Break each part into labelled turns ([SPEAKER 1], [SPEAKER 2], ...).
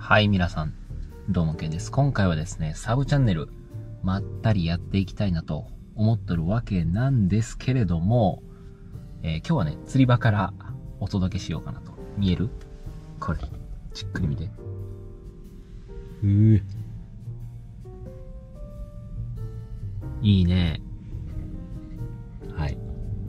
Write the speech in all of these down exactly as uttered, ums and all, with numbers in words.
[SPEAKER 1] はい、皆さん、どうもけんです。今回はですね、サブチャンネル、まったりやっていきたいなと思ってるわけなんですけれども、えー、今日はね、釣り場からお届けしようかなと。見える？これ、じっくり見て。うー。いいね。はい。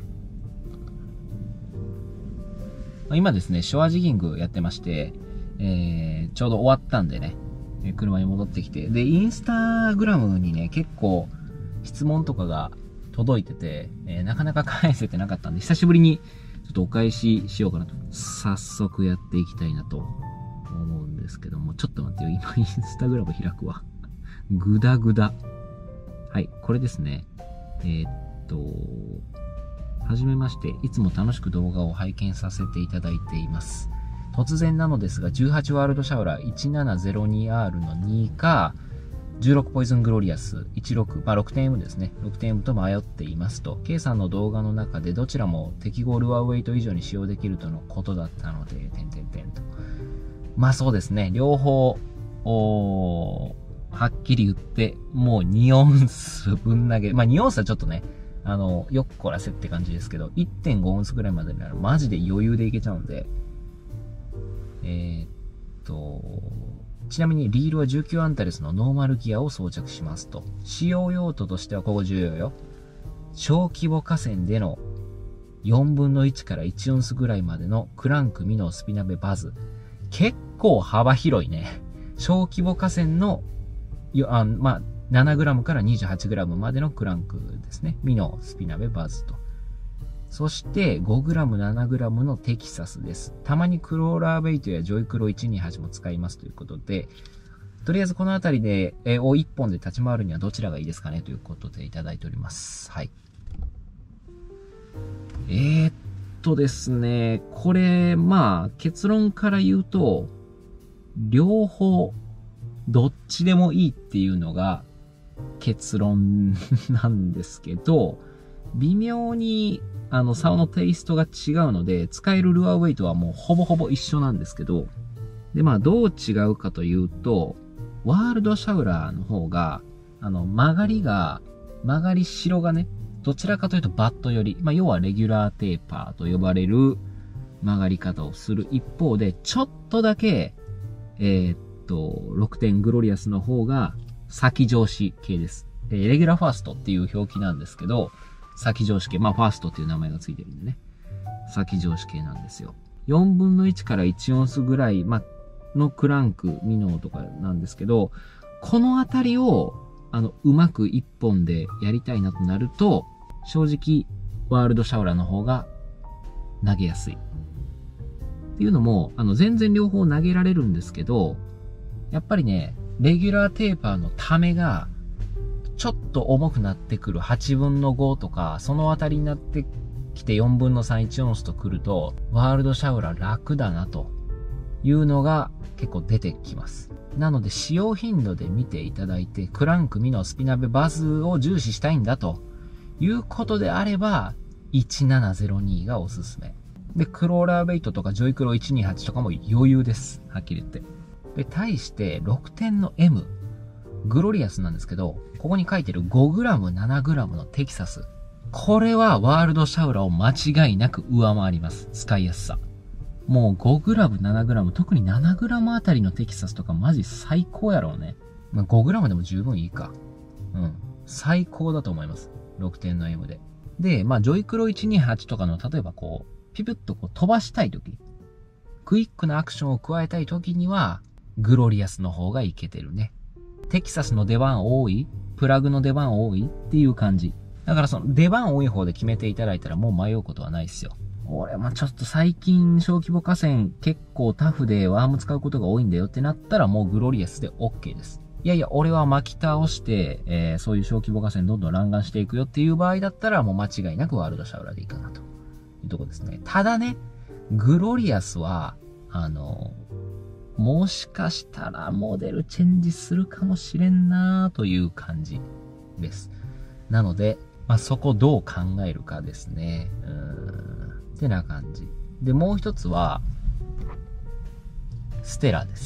[SPEAKER 1] 今ですね、ショアジギングやってまして、えー、ちょうど終わったんでね、車に戻ってきて、で、インスタグラムにね、結構質問とかが届いてて、えー、なかなか返せてなかったんで、久しぶりにちょっとお返ししようかなと。早速やっていきたいなと思うんですけども、ちょっと待ってよ、今インスタグラム開くわ。ぐだぐだ。はい、これですね。えー、っと、はじめまして、いつも楽しく動画を拝見させていただいています。突然なのですが、じゅうはちワールドシャウラー いちななゼロにアール のにか、じゅうろくポイズングロリアスじゅうろく、まあ ろくてんエム ですね。ろくてんエム と迷っていますと。K さんの動画の中でどちらも適合ルアーウェイト以上に使用できるとのことだったので、点々点と。まあそうですね。両方、おはっきり言って、もうにオンス分投げ。まあにオンスはちょっとね、あの、よっこらせって感じですけど、いってんごオンスぐらいまでならマジで余裕でいけちゃうんで、えー、っと、ちなみにリールはじゅうきゅうアンタレスのノーマルギアを装着しますと。使用用途としてはここ重要よ。小規模河川でのよんぶんのいちからいちオンスぐらいまでのクランク、ミノ、スピナベ、バズ。結構幅広いね。小規模河川の、よあまあ、ななグラム から にじゅうはちグラム までのクランクですね。ミノ、スピナベ、バズと。そして ごグラム、ななグラム のテキサスです。たまにクローラーベイトやジョイクロいちにはちも使いますということで、とりあえずこのあたりで、えをいっぽんで立ち回るにはどちらがいいですかねということでいただいております。はい。えー、っとですね、これ、まあ、結論から言うと、両方、どっちでもいいっていうのが結論なんですけど、微妙に、あの、竿のテイストが違うので、使えるルアーウェイトはもうほぼほぼ一緒なんですけど、で、まあ、どう違うかというと、ワールドシャウラーの方が、あの、曲がりが、曲がりしろがね、どちらかというとバットより、まあ、要はレギュラーテーパーと呼ばれる曲がり方をする一方で、ちょっとだけ、えー、っと、ろくてんグロリアスの方が先上司系です。えー、レギュラーファーストっていう表記なんですけど、先上司系。まあ、ファーストっていう名前がついてるんでね。先上司系なんですよ。よんぶんのいちからいちオンスぐらい、まあ、のクランク、ミノーとかなんですけど、このあたりを、あの、うまく一本でやりたいなとなると、正直、ワールドシャウラーの方が投げやすい。っていうのも、あの、全然両方投げられるんですけど、やっぱりね、レギュラーテーパーのためが、ちょっと重くなってくるはちぶんのごとか、そのあたりになってきてよんぶんのさん、いちオンスとくると、ワールドシャウラー楽だなというのが結構出てきます。なので使用頻度で見ていただいて、クランク、ミノ、スピナベ、バズを重視したいんだということであれば、いちななゼロにがおすすめ。で、クローラーベイトとかジョイクロいちにはちとかも余裕です。はっきり言って。で、対してろくてんの エム。グロリアスなんですけど、ここに書いてる ごグラム、ななグラム のテキサス。これはワールドシャウラーを間違いなく上回ります。使いやすさ。もう ごグラム、ななグラム、特に ななグラム あたりのテキサスとかマジ最高やろうね。まあ、ごグラム でも十分いいか。うん。最高だと思います。ろくてんの エム で。で、まあ、ジョイクロいちにはちとかの、例えばこう、ピピュッとこう飛ばしたいとき、クイックなアクションを加えたいときには、グロリアスの方がいけてるね。テキサスの出番多い、プラグの出番多いっていう感じ。だからその出番多い方で決めていただいたらもう迷うことはないですよ。俺もちょっと最近小規模河川結構タフでワーム使うことが多いんだよってなったらもうグロリアスで OK です。いやいや、俺は巻き倒して、えー、そういう小規模河川どんどん乱眼していくよっていう場合だったらもう間違いなくワールドシャウラーでいいかなというとこですね。ただね、グロリアスは、あの、もしかしたらモデルチェンジするかもしれんなーという感じです。なので、まあ、そこどう考えるかですね。うーん。ってな感じ。で、もう一つは、ステラですよ。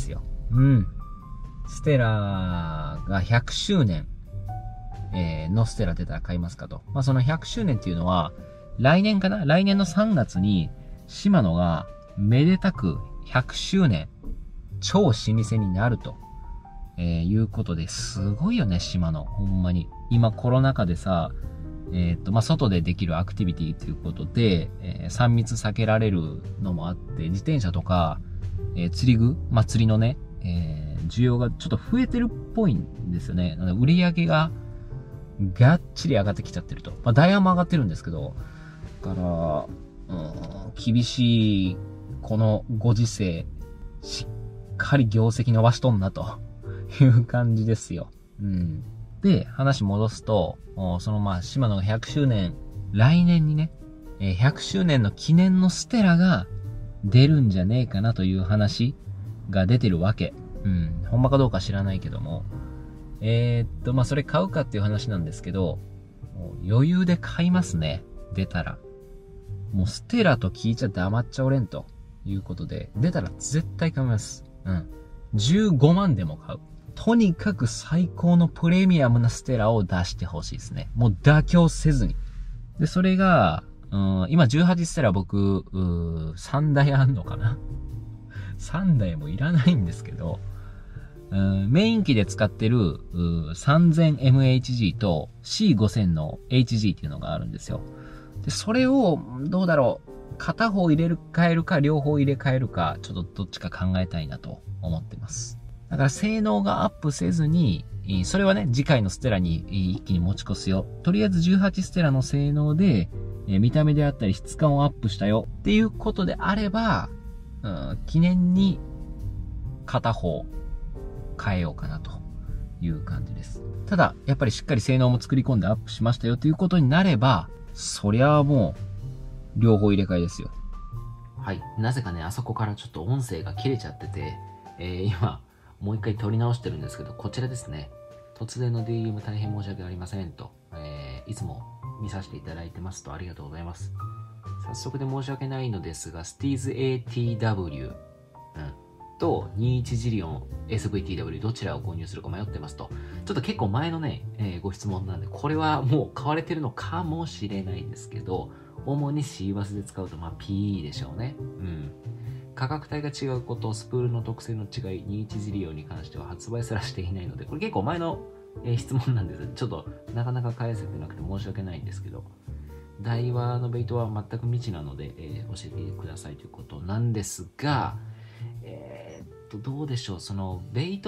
[SPEAKER 1] うん。ステラがひゃくしゅうねん、えー、のステラ出たら買いますかと。まあ、そのひゃくしゅうねんっていうのは、来年かな来年のさんがつに、シマノがめでたくひゃくしゅうねん、超老舗になると、えー、いうことで、すごいよね、シマノ。ほんまに。今コロナ禍でさ、えっと、まあ、外でできるアクティビティということで、えー、さん密避けられるのもあって、自転車とか、えー、釣り具、まあ、釣りのね、えー、需要がちょっと増えてるっぽいんですよね。売り上げが、がっちり上がってきちゃってると。まあ、ダイヤも上がってるんですけど、だから、うん、厳しい、このご時世、しっかり業績伸ばしとんな、という感じですよ。うん。で、話戻すと、そのまあ、シマノがひゃくしゅうねん、来年にね、ひゃくしゅうねんの記念のステラが出るんじゃねえかなという話が出てるわけ。うん。ほんまかどうか知らないけども。えー、っと、まあ、それ買うかっていう話なんですけど、余裕で買いますね。出たら。もうステラと聞いちゃ黙っちゃおれんということで、出たら絶対買います。うん。じゅうごまんでも買う。とにかく最高のプレミアムなステラを出してほしいですね。もう妥協せずに。で、それが、うん、今じゅうはちステラ僕、さんだいあんのかな ?さん 台もいらないんですけど、うん、メイン機で使ってる さんぜんエムエイチジー と シーごせん の エイチジー っていうのがあるんですよ。で、それを、どうだろう。片方入れる、変えるか、両方入れ替えるか、ちょっとどっちか考えたいなと思ってます。だから性能がアップせずに、それはね、次回のステラに一気に持ち越すよ。とりあえずじゅうはちステラの性能で、見た目であったり質感をアップしたよっていうことであれば、うん、記念に片方変えようかなという感じです。ただ、やっぱりしっかり性能も作り込んでアップしましたよということになれば、そりゃあもう、両方入れ替えですよ。
[SPEAKER 2] はい。なぜかね、あそこからちょっと音声が切れちゃってて、えー、今、もう一回撮り直してるんですけど、こちらですね。突然の ディーエム 大変申し訳ありませんと、えー、いつも見させていただいてますとありがとうございます。早速で申し訳ないのですが、スティーズ エーティーダブリュー、うん、とにじゅういちジリオン エスブイティーダブリュー どちらを購入するか迷ってますと。ちょっと結構前のね、えー、ご質問なんで、これはもう買われてるのかもしれないんですけど、主に シーバス で使うと、まあ ピーイー でしょうね。うん。価格帯が違うこと、スプールの特性の違い、にじゅういちジリオンに関しては発売すらしていないので、これ結構前の、えー、質問なんです。ちょっとなかなか返せてなくて申し訳ないんですけど、台話のベイトは全く未知なので、えー、教えてくださいということなんですが、えー、っと、どうでしょう。その、ベイト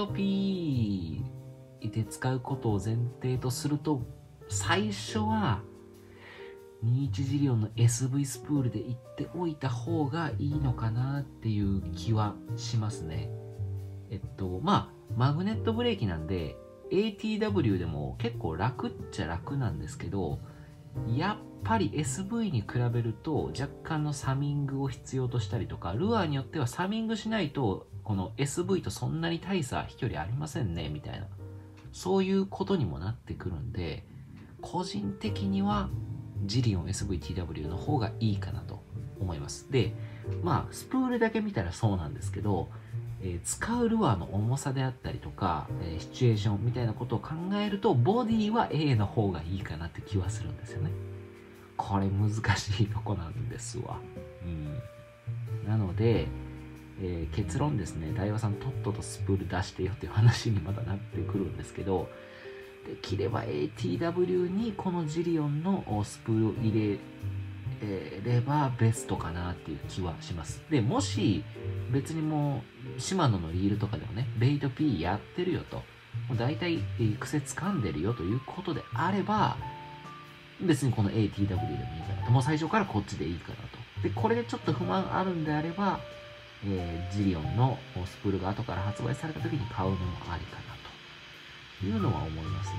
[SPEAKER 2] P で使うことを前提とすると、最初は、にじゅういちジリオンの エスブイ スプールで行っておいた方がいいのかなっていう気はしますね。えっと、まあ、マグネットブレーキなんで、エーティーダブリュー でも結構楽っちゃ楽なんですけど、やっぱり エスブイ に比べると若干のサミングを必要としたりとか、ルアーによってはサミングしないと、この エスブイ とそんなに大差飛距離ありませんね、みたいな。そういうことにもなってくるんで、個人的には、ジリオン エスブイティーダブリュー の方がいいかなと思います。で、まあ、スプールだけ見たらそうなんですけど、えー、使うルアーの重さであったりとか、えー、シチュエーションみたいなことを考えると、ボディは A の方がいいかなって気はするんですよね。これ難しいとこなんですわ。うん。なので、えー、結論ですね、大和さんとっととスプール出してよっていう話にまたなってくるんですけど、できれば エーティーダブリュー にこのジリオンのスプールを入れればベストかなっていう気はします。で、もし別にもうシマノのリールとかでもね、ベイト P やってるよと、もう大体癖掴んでるよということであれば、別にこの エーティーダブリュー でもいいかなと。もう最初からこっちでいいかなと。で、これでちょっと不満あるんであれば、えー、ジリオンのスプールが後から発売された時に買うのもありかなというのは思いますね。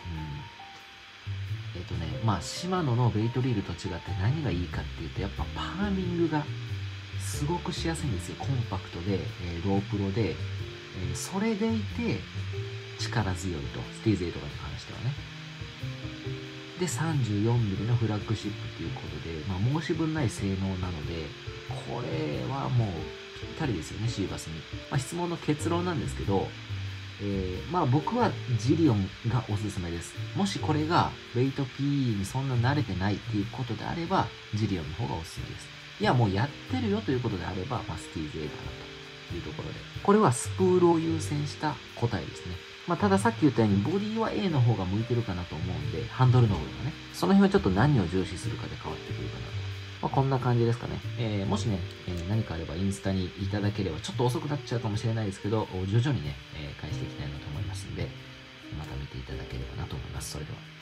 [SPEAKER 2] うん。えっとね、まあ、シマノのベイトリールと違って何がいいかっていうと、やっぱパーミングがすごくしやすいんですよ。コンパクトで、えー、ロープロで、えー、それでいて力強いと。スティーズエイとかに関してはね。で、さんじゅうよんミリ のフラッグシップっていうことで、まあ、申し分ない性能なので、これはもうったりですよね、シーバスに。まあ、質問の結論なんですけど、えー、まあ僕はジリオンがおすすめです。もしこれがレイト ピーイー にそんな慣れてないっていうことであれば、ジリオンの方がおすすめです。いや、もうやってるよということであれば、まあ、スティーズ A かなというところで。これはスプールを優先した答えですね。まあ、たださっき言ったように、ボディは A の方が向いてるかなと思うんで、ハンドルの部分がね、その辺はちょっと何を重視するかで変わってくるかなと。まあ、こんな感じですかね。えー、もしね、えー、何かあればインスタにいただければ、ちょっと遅くなっちゃうかもしれないですけど、徐々にね、えー、返していきたいなと思いますんで、また見ていただければなと思います。それでは。